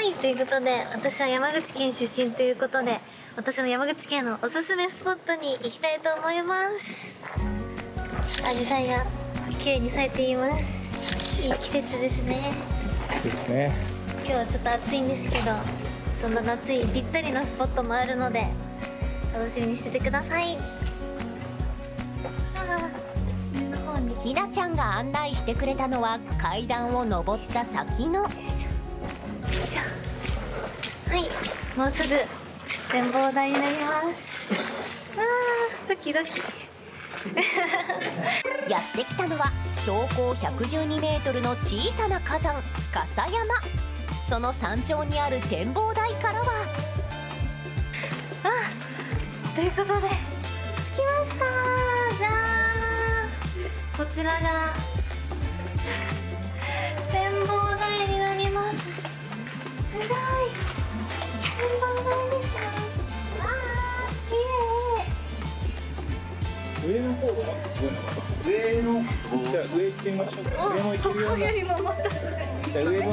い、ということで私は山口県出身ということで、私の山口県のおすすめスポットに行きたいと思います。アジサイが綺麗に咲いています。いい季節ですね。 ですね。 今日はちょっと暑いんですけど、そんな夏にぴったりのスポットもあるので楽しみにしててください。 ひなちゃんが案内してくれたのは階段を上った先の、 はい、もうすぐ展望台になります。ドキドキやってきたのは標高112メートルの小さな火山笠山。その山頂にある展望台からはということで着きました。じゃーん、こちらが展望台になります。すごい展望台ですね。綺麗。 上の方がすごいのかな。上のすごい。じゃあ上行ってみましょうか。上も行けるような。 よりももっとすごい。 じゃあ上も。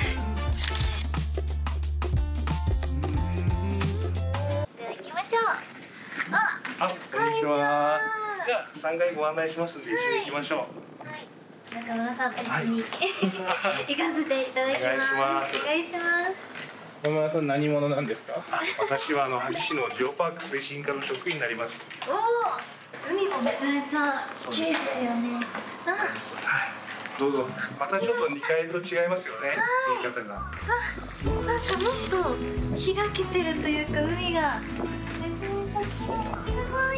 では行きましょう。 こんにちは。じゃあ3階ご案内しますんで一緒に行きましょう。 はい、中村さんと一緒に、行かせていただきます。お願いします。 山村さん何者なんですか？ 私は萩市のジオパーク推進課の職員になります。 おお、海もめちゃめちゃ綺麗ですよね。 どうぞ。またちょっと2階と違いますよね。言い方が。 なんかもっと開けてるというか、海がめちゃめちゃ綺麗。すごい。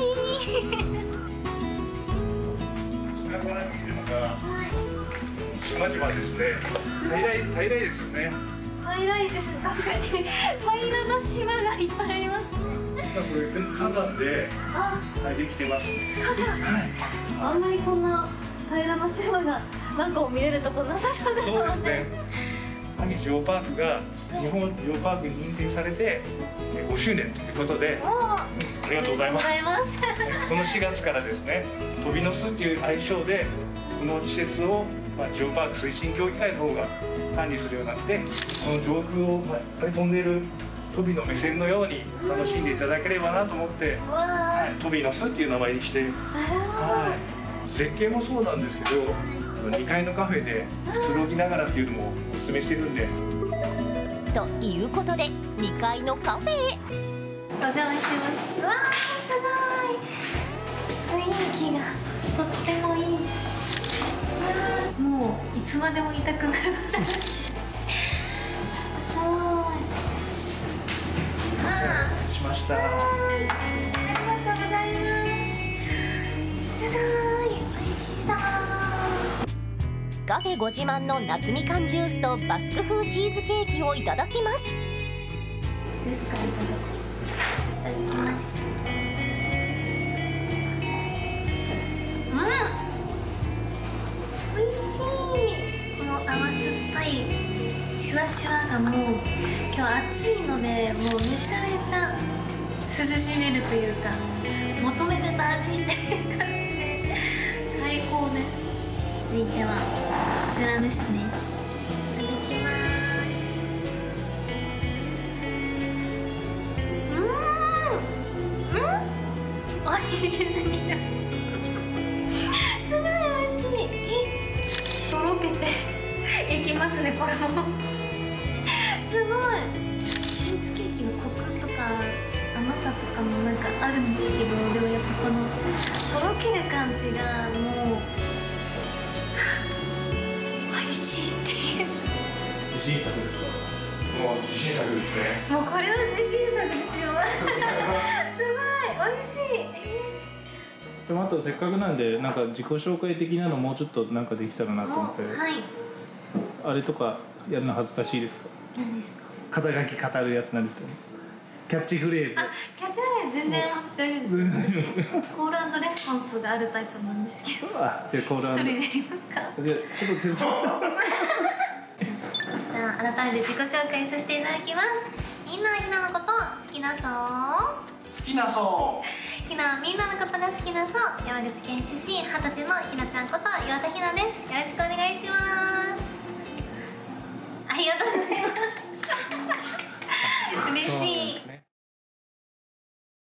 下から見るのが島々ですね。平らいですよね。 平らいです。確かに平らな島がいっぱいありますね。 これ全部火山でできてます。 火山。あんまりこんな平らな島がなんかを見れるとこなさそうですもんね。 そうですね。萩ジオパークが日本ジオパークに認定されて5周年ということで、ありがとうございます。この4月からですね、飛びの巣っていう愛称でこの施設をジオパーク推進協議会の方が管理するようになって、この上空を飛んでいる飛びの目線のように楽しんでいただければなと思って、飛びの巣っていう名前にして、絶景もそうなんですけど、2階のカフェでくつろぎながらっていうのもおすすめしてるんで。 ということで2階のカフェへお邪魔します。わー、すごい雰囲気がとってもいい。もういつまでもいたくなる場所です。すごい。 しました。 ありがとうございます。すごい美味しそう。 カフェご自慢の夏みかんジュースとバスク風チーズケーキをいただきます。 ジュースからいただきます。美味しい。この甘酸っぱいシュワシュワがもう今日暑いので、もうめちゃめちゃ涼しめるというか、求めてた味っていう感じで最高です。続いてはこちらですね。いただきます。おいしすぎる。すごい美味しい。とろけていきますね、これも。すごい。チーズケーキのコクとか甘さとかもなんかあるんですけど、でもやっぱこのとろける感じがもう美味しいっていう。 自信作ですか？ もう自信作ですね。 もうこれは自信作ですよ。すごい美味しい。 でもあとせっかくなんでなんか自己紹介的なのもうちょっとなんかできたらなと思って。 はい。 あれとかやるの恥ずかしいですか？ 何ですか？ 肩書き語るやつなんですか？キャッチフレーズ。 あ、キャッチフレーズ全然大丈夫です。コール&レスポンスがあるタイプなんですけど。 あ、じゃあコール一人でやりますか？ じゃあちょっと手伝って。 じゃあ改めて自己紹介させていただきます。みんなはひなのこと好きなそう。 好きなそう。 ひなはみんなのことが好きなそう。山口県出身20歳のひなちゃんこと岩田ひなです。よろしくお願いします。ありがとうございます。 嬉しい。